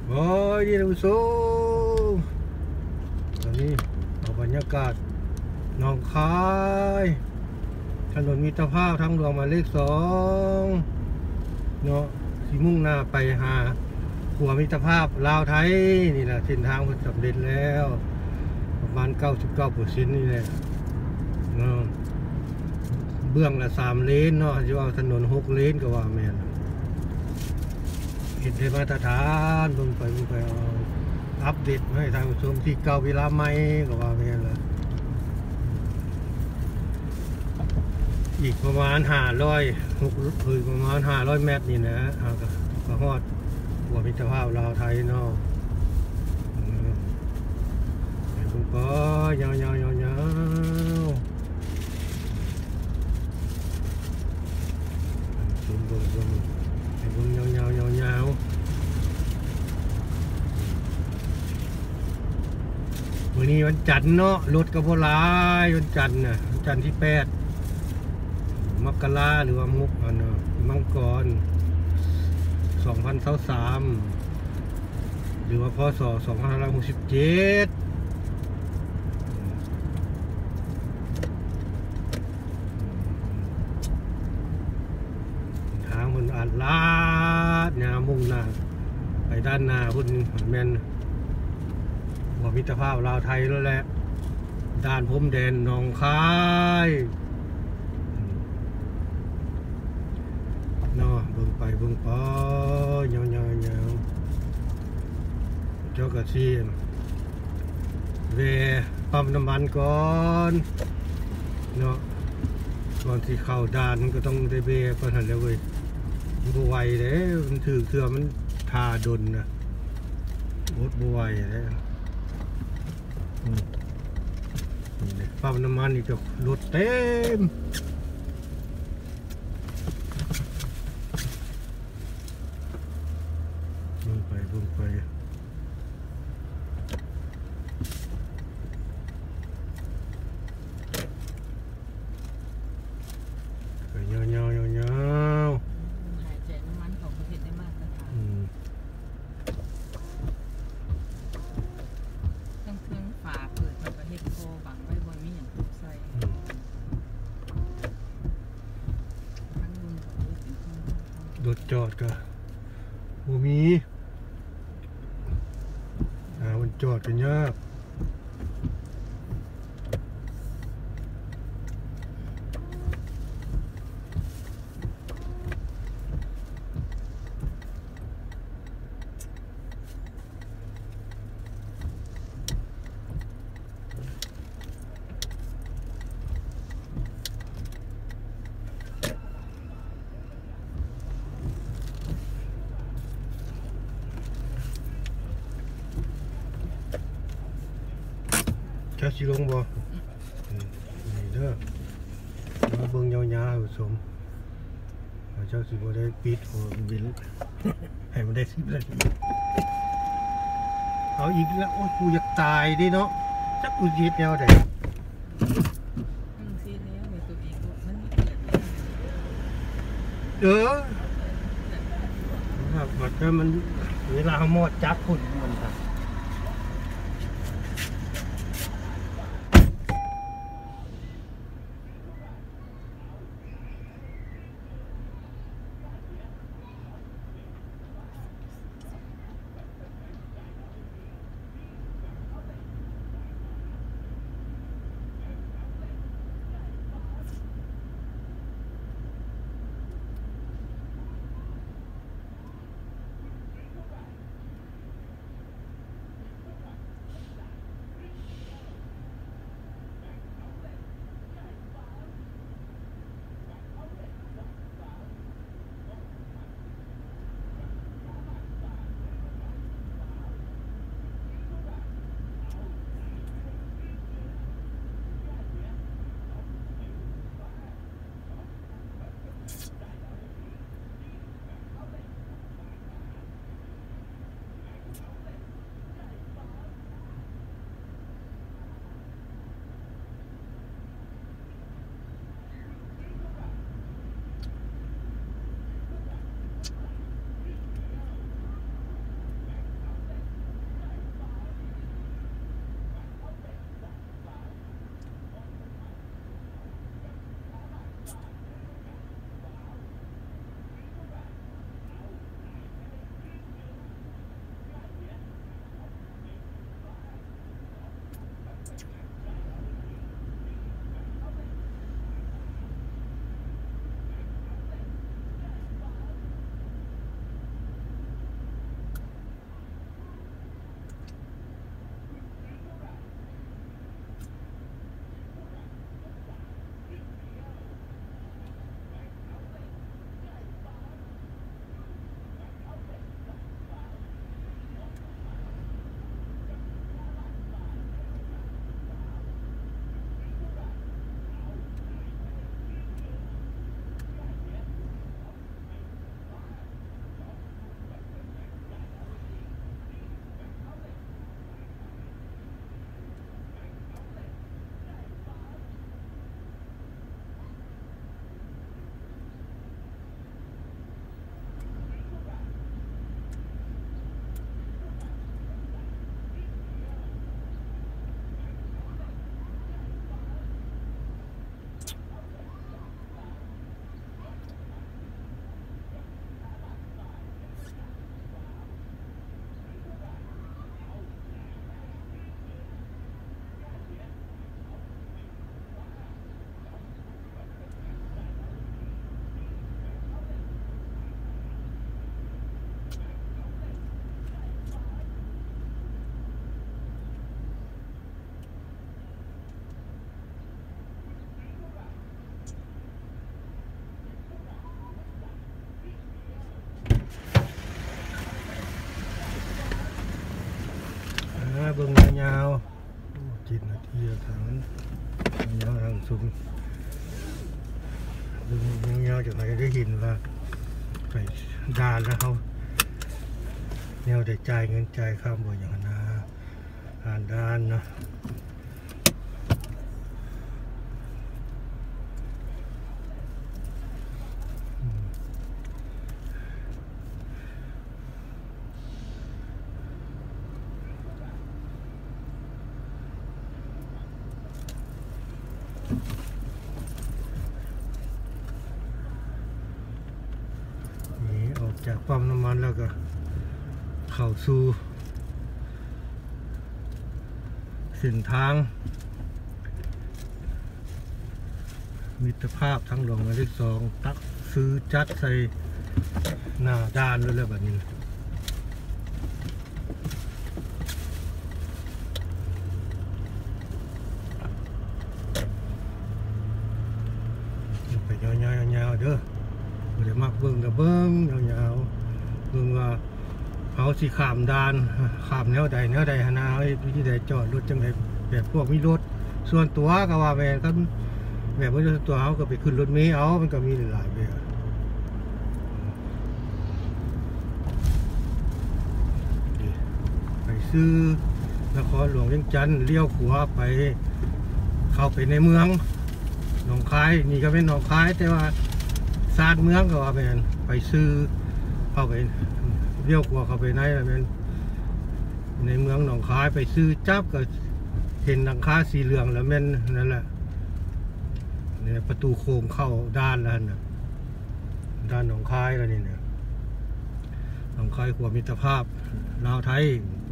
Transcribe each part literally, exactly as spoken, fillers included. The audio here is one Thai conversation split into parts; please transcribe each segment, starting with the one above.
โอ้ยดีนะผู้ชมตอนนี้เอาบรรยากาศหนองคายถนนมิตรภาพทางหลวงหมายเลขสองเนาะที่มุ่งหน้าไปหาหัวมิตรภาพลาวไทยนี่แหละเส้นทางมันสำเร็จแล้วประมาณ เก้าสิบเก้าเปอร์เซ็นต์ นี่แหละเนาะเบื้องละสามเลนเนาะจะว่าถนนหกเลนก็ว่าแม่นเห็นได้มาตรฐานลงไปลงไปเอาอัปเดตให้ทางผู้ชมที่เก่าเวลาใหม่ก็ว่าแม่นละอีกประมาณห้าร้อยหกคือประมาณห้าร้อยเมตรนี่นะเอาก็ก็ฮอดหัวมิตรภาพลาวไทยเนาะไปบุ้งก็ยาวยาวยาวยาวบุ้งบุ้งบุ้งไปบุ้งยาวยาวยาวยาววันนี้วันจันทร์เนาะรถกระบะลายวันจันทร์น่ะวันจันทร์ที่แปดมกราหรือว่ามุกอันเนาะมังกรสองพันสามหรือว่าพศสองพันห้าร้อยหกสิบเจ็ดทางคนอัดลาดเนี่ยมุ่งหน้าไปด้านหน้าพุ่นแมนหัวมิตรภาพลาวไทยแล้วแหละด้านพรมแดนหนองคายเนาะเบิ่งไปเบิ่งไปยาวยาวยาวเจ้ากระชีเวปั๊มน้ำมันก่อนเนาะก่อนที่เข้าด่านมันก็ต้องได้เบรกก่อนหันแล้วเว้ยมันบวไหวเลยมันถือเครือมันทาดนนะรถบวไหวเลยปั๊มน้ำมันนี่ก็รถเต็มลงไปลงไปเงาเงาเงาเงาหายใจน้ำมันของประเทศได้มากนะคะทั้งเครื่องฝาเปิดมาประเทศโคบังไว้บนมีอย่างถูกใส่ทั้งลุงกับรถเป็นเครื่องรถจอดก็บ่มีอ่ามันจอดกันยากแค่สิลงบ่นี่เด้อมาเบิ่งยาวๆสมเจ้าสิบ่ได้ปิดหัวบินให้มันได้สิบนาทีเอาอีกแล้วโอ้ยกูอยากตายดิเนาะจักกูคิดแนวใดเออครับบัดนั้นมันเวลาเขาหมดจับคนมันครับเบิ่งยาวๆจิตนาทีทางนั้นยาวทางสูงเบิ่งยาวๆจากไหนได้เห็นว่าไปดานแล้วเขาแนวได้จ่ายเงินจ่ายข้ามบ่อย่างนั้นนะอ่านดานเนาะนี่ออกจากปั๊มน้ำมันแล้วก็เข้าสู่เส้นทางมิตรภาพทั้งหลวงหมายเลขสองตักซื้อจัดใส่หน้าด้านเลยแบบนี้ไปยาวๆๆเด้อบ่ได้มักเบิ่งกับเบิ่งยาวๆเบิ่งว่าเขาสิข้ามด่านข้ามแนวใดแนวใดหนนาไอ้ที่ใดจอดรถจังไดแบบพวกมีรถส่วนตัวก็ว่าแม่นกันแบบว่าส่วนตัวเขาก็ไปขึ้นรถเมล์เอามันก็มีหลายแบบไปซื้อนครหลวงเวียงจันทน์เลี้ยวขวาไปเข้าไปในเมืองหนองคายนี่ก็เป็นหนองคายแต่ว่าซาดเมืองก็ว่าแม่นไปซื้อเข้าไปเลี้ยวขวาเข้าไปในแม่นในเมืองหนองคายไปซื้อจับก็เห็นหลังคาสีเหลืองแล้วแม่นนั่นแหละเนี่ยประตูโค้งเข้าด้านแล้วนะด้านหนองคายแล้วนี่เนี่ยหนองคายขวบมิตรภาพลาวไทย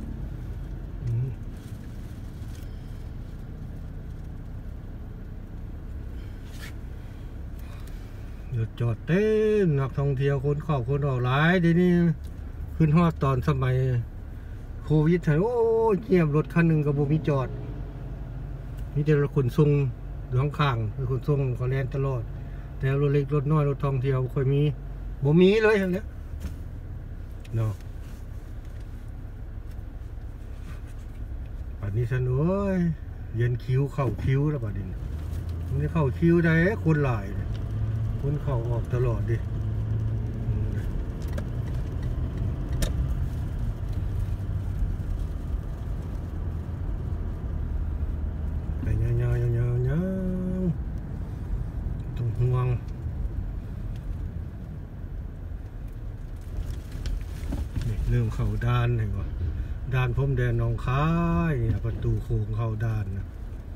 หยุดจอดเต้นนักท่องเที่ยวคนเข้าคนออกหลายทีนี้ขึ้นฮอดตอนสมัยโควิดโอ้เงียบรถคันหนึ่งกับโบมีจอดมีแต่รถขนส่งอยู่ข้างๆรถขนส่งเขาแล่นตลอดแต่รถเล็กรถน้อยรถท่องเที่ยวค่อยมีโบมีเลยทั้งนี้เนาะปัดนี้สนุกเย็นคิ้วเข้าคิ้วแล้วปัดนี้มันจะเข้าคิ้วได้คนหลายคนเข้าออกตลอดดิไปยาวๆยาวๆยาวๆต้องห่วงนี่เริ่มเข้าด้านเลยว่ะด้านพรมแดนหนองคายประตูโค้งเข้าด้านนะ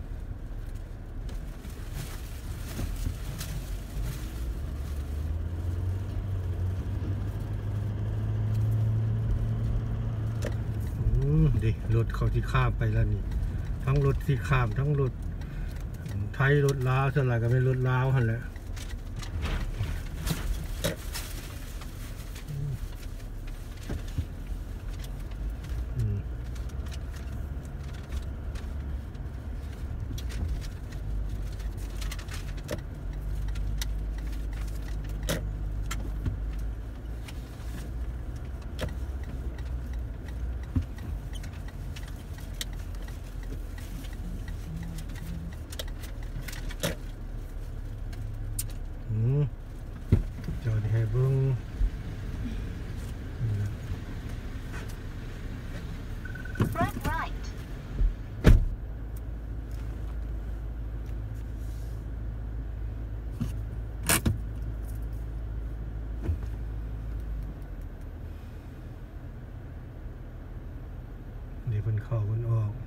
ดิรถเขาที่ข้ามไปแล้วนี่ทั้งรถที่ข้ามทั้งรถไทยรถลาวส่วนใหญ่ก็เป็นรถลาวหันแหละจอดให้เบิ่งนี่เป็นเข้าบนออก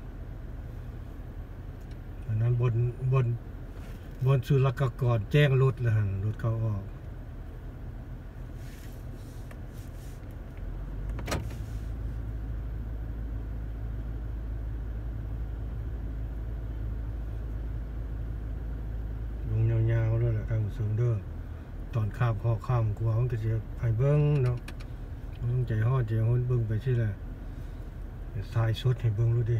อันนั้นบนบนบนสุรกากรแจ้งรถแล้วรถเขาออกลงยาวๆเลยแหละทางสูงเด้อตอนข้ามข้อข้ามกลัวมันก็จะให้เบิ้งเนาะต้องใจห่อใจห้นเบิ้งไปสิแหละสายสุดให้เบิ้งรู้ดิ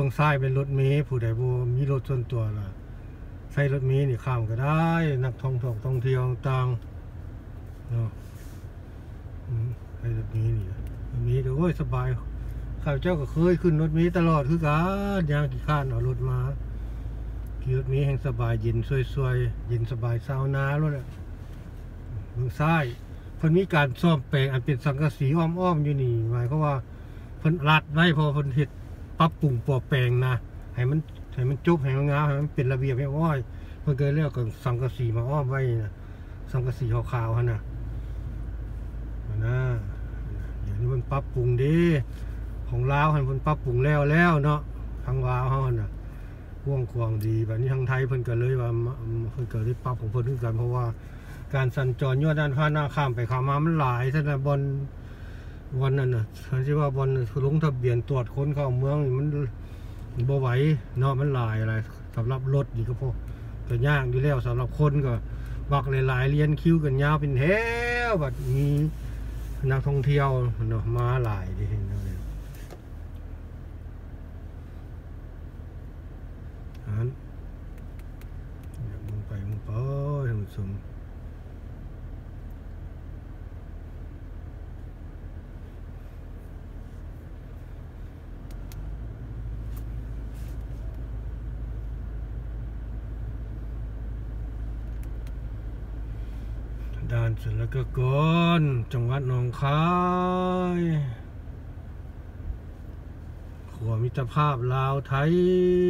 งซ้ายเป็นรถเมล์ผู้ใดบ่มีรถส่วนตัวล่ะใช้รถเมล์นี่ข้ามก็ได้นักท่องเที่ยวท่องเที่ยวต่างๆเนาะอืมใช้รถเมล์นี่รถเมล์ก็โอ้ยสบายข้าพเจ้าก็เคยขึ้นรถเมล์ตลอดคือกันย่างกี่ข้านเอารถมาขี่รถเมล์แห่งสบายเย็นสวยๆเย็นสบายซาวนาแล้วแหละเมืองซ้ายเพิ่นมีการซ่อมแปลงอันเป็นสังกะสีอ้อมๆอยู่นี่หมายความว่าเพิ่นรัดไว้พอเพิ่นเฮ็ดปรับปรุงปรับแปลงนะให้มันให้มันจบให้มันงามให้มันเป็นระเบียบเรียบร้อยเพิ่นก็เลยเอาสังกะสีมาอ้อมไว้นะสังกะสีขาวๆหั่นน่ะนะเดี๋ยวนี้มันปรับปรุงดีของลาวหั่นเพิ่นปรับปรุงแล้วแล้วเนาะทางลาวเฮาน่ะกว้างขวางดีแบบนี้ทางไทยเพิ่นก็เลยว่าเพิ่นก็เลยปรับของเพิ่นคือกันเพราะว่าการสัญจรย้อนด้านฟ้าหน้าข้ามไปข้ามมามันหลายซะนะบอนวันนั้นน่ะเขาสิว่าบอนลงทะเบียนตรวจคนเข้าเมืองนี่มันบ่ไหวเนาะมันหลายอะไรสำหรับรถนี่ก็พอก็ยากอยู่แล้วสำหรับคนก็บักหลายๆเรียนคิวกันยาวเป็นแถวบัดมีนักท่องเที่ยวเนาะมาหลายดิเห็นแล้วเนี่ยอันเดี๋ยวมึงไปมึงไปท่านผู้ชมด่านศุลกากรจังหวัดหนองคายขัวมิตรภาพลาวไทย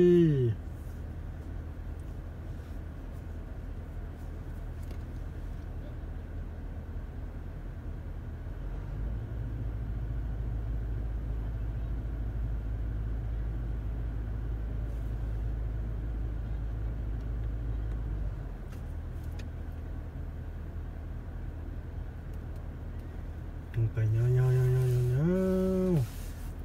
ไปเงาๆๆๆๆ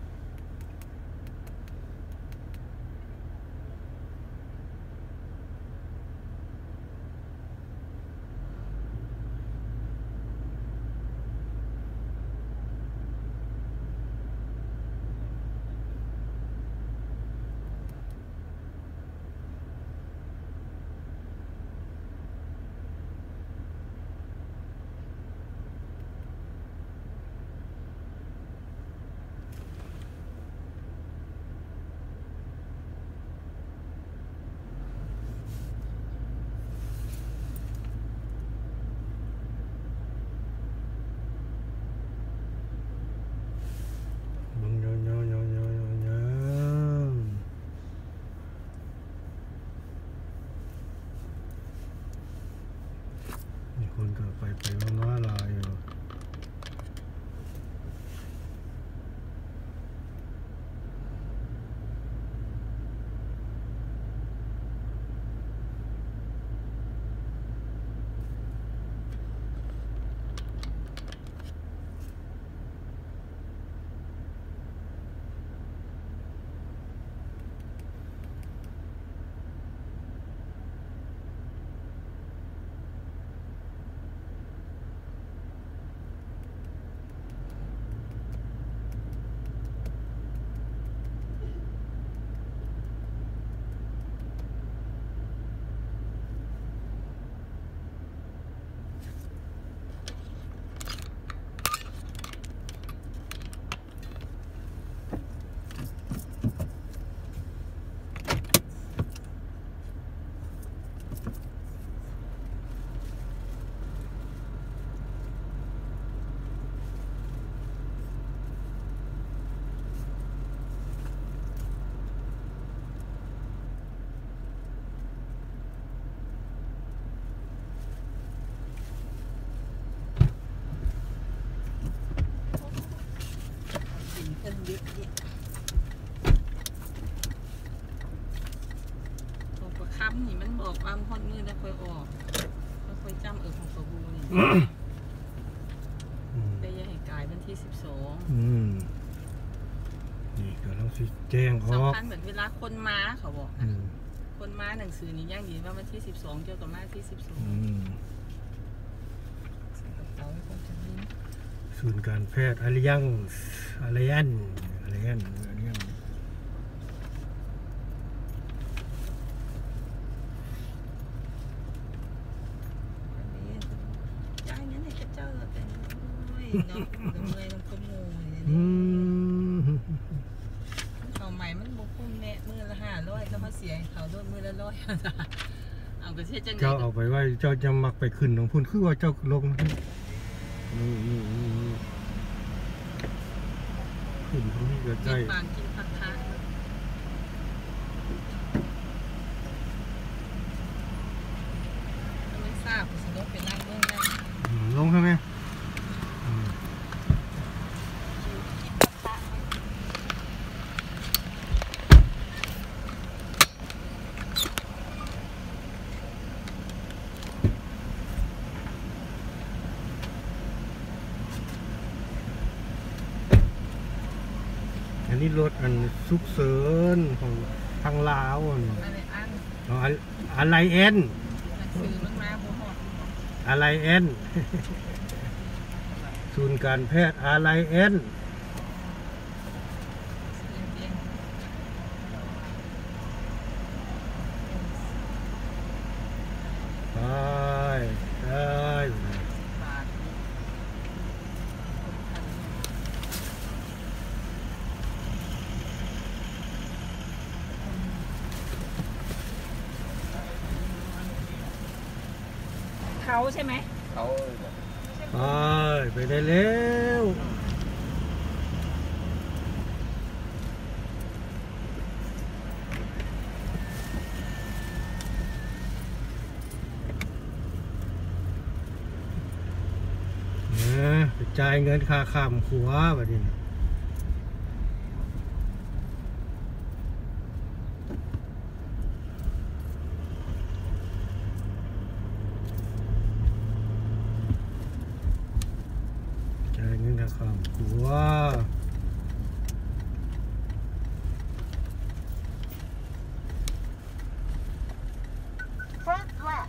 คนก็ไปไปน้อยๆลายอยู่นี่มันบอกว่ามันฮอดมือแล้วค่อยออกค่อยๆจำเออของสบู่นี่ไปยังให้กายวันที่สิบสองอืมนี่ก็ต้องสิแจ้งออกสำคัญเหมือนเวลาคนมาเขาบอกนะคนมาหนังสือนี้ย่างยืนว่าวันที่สิบสองเกี่ยวกับมาที่สิบสองใส่กระเป๋าให้คนจะนิ่งศูนย์การแพทย์อะไรยังอะไรยันอะไรยันอะไรยันเนาะเมื่อยมันก็มูอืมเขาใหม่มันบุคุ้มแม่มือละห้าร้อยแล้วเขาเสียเขาด้วยมือละร้อยเอาไปเช็ดจังเจ้าเอาไปไว้เจ้าจะมักไปขึ้นของพุ่นคือว่าเจ้าลงนี่นี่นี่ขึ้นตรงนี้ก็กิได้นปางกินผักคะถ้าไม่ทราบสิต้องไปนั่งเบื้องได้อืมลงใช่ไหมอืมคิวกินผักคะอันนี้รถอันซุกเสริญของทางลาวอันอะไรอันอ๋ออะไรเอ็นหนังสือมันมาบ่ฮอดอะไรเอ็น ศูนย์การแพทย์อะไรเอ็นซื้อเตียงไปได้บาทเขาใช่ไหมเขาไปไปได้แล้วเนี่ยไปจ่ายเงินค่าข้ามขัวแบบนี้นะจ่ายเงินค่าข้ามขัว Front left.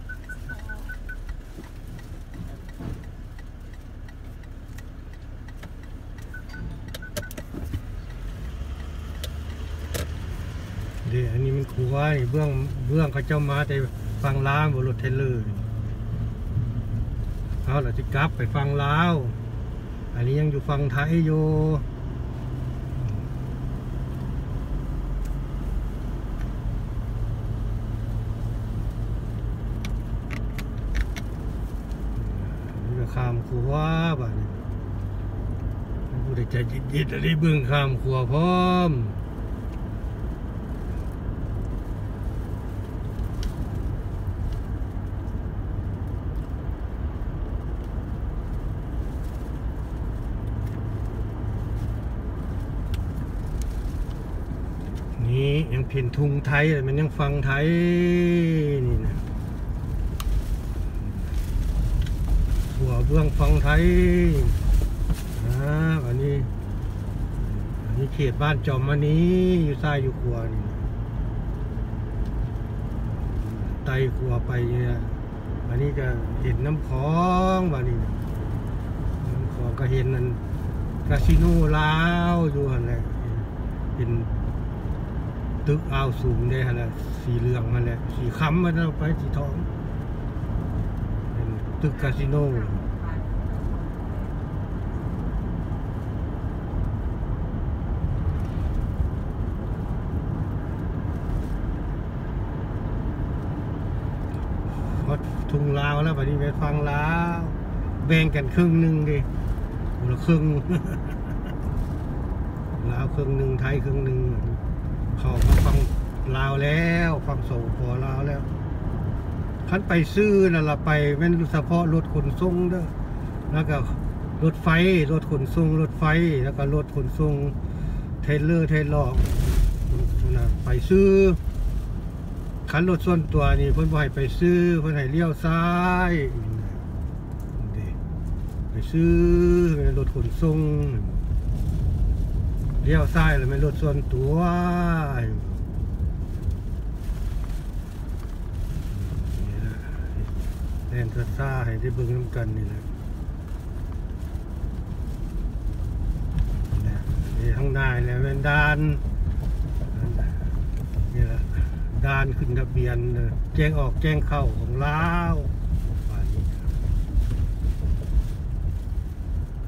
เดี๋ยวอันนี้มันขัวนี่เบื้องเบื้องเขาเจ้ามาแต่ฟังลาวบนรถเทรลเลอร์นี่เอาล่ะจะกลับไปฟังลาวอันนี้ยังอยู่ฟังไทยอยู่นี่ก็ข้ามขัวบ้านนี้ผู้ใดใจยิดๆอันนี้เบื้องข้ามขัวพร้อมนี่ยังเพียนทุงไทยเลยมันยังฟังไทยนี่นะหัวเบื้องฟังไทยนะอันนี้อันนี้เขตบ้านจอมมณีอยู่ซ้ายอยู่ขวานี่นะไต่ขวาไปเนี่ยอันนี้ก็เห็นน้ำคลองบ้านนี้นะน้ำคลองก็เห็นนั่นคาสิโนลาวอยู่หันเลยเป็นตึกอ้าวสูงเนี่ยฮะแหละสีเหลืองมันแหละสีค้ำมันเอาไปสีทองเป็นตึกคาสิโนพอทุ่งลาวแล้ววันนี้ไปฟังลาวแบ่งกันครึ่งหนึ่งดิคนละครึ่ง ลาวครึ่งหนึ่งไทยครึ่งหนึ่งเขามาฟังลาวแล้วฟังโสพอลาวแล้วคันไปซื้อน่ะเราไปแม่นเฉพาะรถขนส่งเด้อแล้วก็รถไฟรถขนส่งรถไฟแล้วก็รถขนส่งเทรลเลอร์เทรลล็อกนะไปซื้อคันรถส่วนตัวนี่เพิ่นบ่ให้ไปซื้อเพิ่นให้เลี้ยวซ้ายนี่ไปซื้อรถขนส่งเลี้ยวซ้ายแล้วไม่รถส่วนตัวนี่แหละแลนด์ซ่าให้ได้เบิ่งน้ำกันนี่แหละนี่ข้างหน้าเนี่ยเป็นด่านนี่แหละด่านขึ้นทะเบียนแจ้งออกแจ้งเข้าของลาว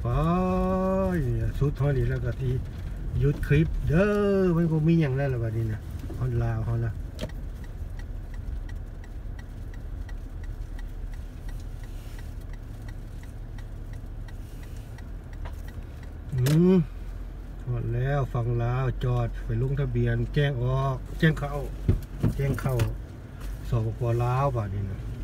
ไปสุดเท่านี้แล้วก็ที่หยุดคลิปเด้อมันก็มีอย่างนั้นละบัดนี้นะฮอนลาวฮอนละอืมหมดแล้วฟังลาวจอดไปลงทะเบียนแจ้งออกแจ้งเข้าแจ้งเข้าสปปลาวบัดนี้นะ